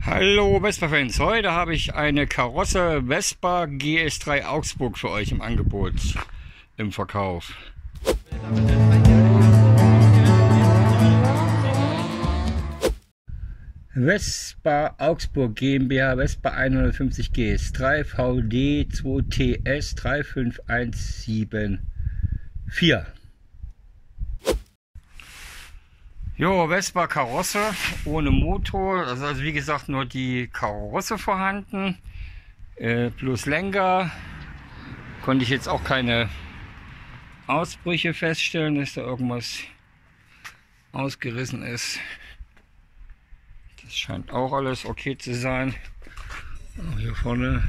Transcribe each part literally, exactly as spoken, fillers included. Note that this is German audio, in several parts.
Hallo Vespa-Fans, heute habe ich eine Karosse Vespa G S drei Augsburg für euch im Angebot, im Verkauf. Vespa Augsburg GmbH Vespa hundertfünfzig G S drei V D zwei T S drei fünf eins sieben vier. Jo, Vespa Karosse ohne Motor, das ist also wie gesagt nur die Karosse vorhanden, äh, plus Lenker. Konnte ich jetzt auch keine Ausbrüche feststellen, dass da irgendwas ausgerissen ist. Das scheint auch alles okay zu sein. Auch hier vorne,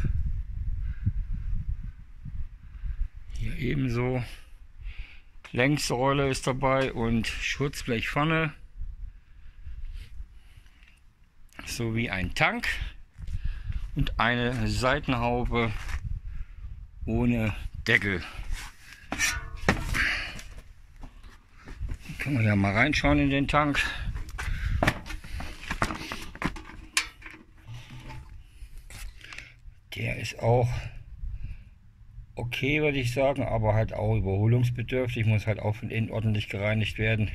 hier ebenso. Längssäule ist dabei und Schutzblech vorne, sowie ein Tank und eine Seitenhaube ohne Deckel. Dann können wir ja mal reinschauen in den Tank. Der ist auch okay, würde ich sagen, aber halt auch überholungsbedürftig, muss halt auch von innen ordentlich gereinigt werden.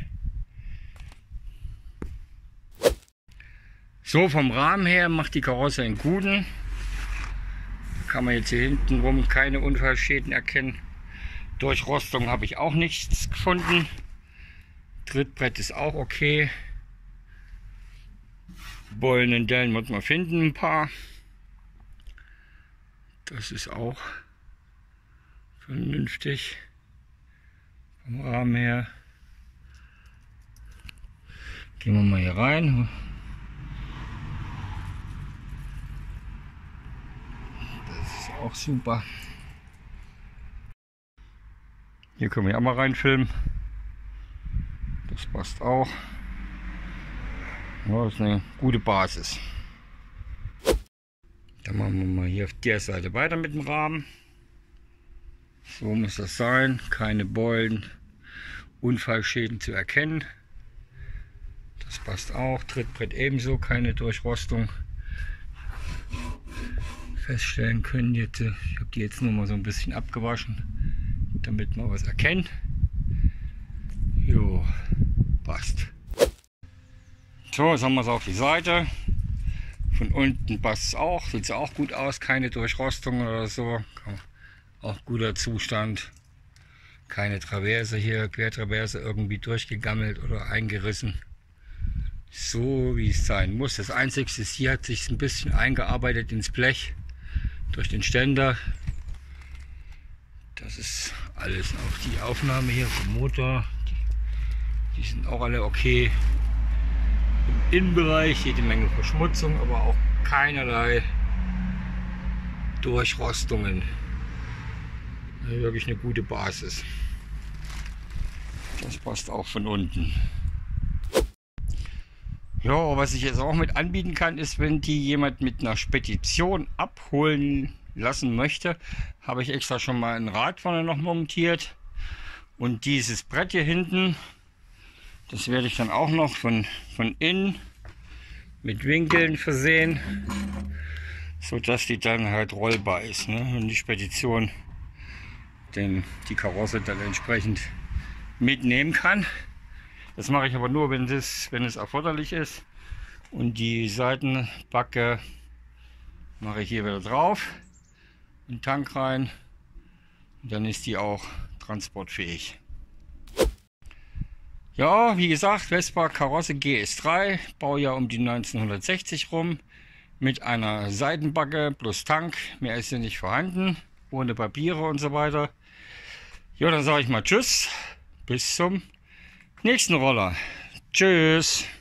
So, vom Rahmen her macht die Karosse einen guten. Kann man jetzt hier hinten rum keine Unfallschäden erkennen. Durchrostung habe ich auch nichts gefunden. Trittbrett ist auch okay. Beulen und Dellen wird man finden, ein paar. Das ist auch vernünftig vom Rahmen her. Gehen wir mal hier rein. Das ist auch super. Hier können wir auch mal reinfilmen. Das passt auch. Ja, das ist eine gute Basis. Dann machen wir mal hier auf der Seite weiter mit dem Rahmen. So muss das sein, keine Beulen, Unfallschäden zu erkennen. Das passt auch, Trittbrett ebenso, keine Durchrostung feststellen können. Jetzt, ich habe die jetzt nur mal so ein bisschen abgewaschen, damit man was erkennt. Jo, passt. So, jetzt haben wir es auf die Seite. Von unten passt es auch, sieht es auch gut aus, keine Durchrostung oder so. Auch guter Zustand, keine Traverse hier, Quertraverse irgendwie durchgegammelt oder eingerissen. So wie es sein muss. Das Einzige ist, hier hat sich ein bisschen eingearbeitet ins Blech durch den Ständer. Das ist alles. Auch die Aufnahme hier vom Motor, die, die sind auch alle okay. Im Innenbereich jede Menge Verschmutzung, aber auch keinerlei Durchrostungen. Wirklich eine gute Basis. Das passt auch von unten. Ja, was ich jetzt auch mit anbieten kann, ist, wenn die jemand mit einer Spedition abholen lassen möchte, habe ich extra schon mal ein Rad vorne noch montiert. Und dieses Brett hier hinten, das werde ich dann auch noch von, von innen mit Winkeln versehen, so dass die dann halt rollbar ist, ne? Und die Spedition denn die Karosse dann entsprechend mitnehmen kann. Das mache ich aber nur, wenn es, wenn es erforderlich ist. Und die Seitenbacke mache ich hier wieder drauf, in den Tank rein. Und dann ist die auch transportfähig. Ja, wie gesagt, Vespa Karosse G S drei, Baujahr um die neunzehnhundertsechzig rum, mit einer Seitenbacke plus Tank. Mehr ist hier nicht vorhanden, ohne Papiere und so weiter. Ja, dann sage ich mal Tschüss, bis zum nächsten Roller. Tschüss.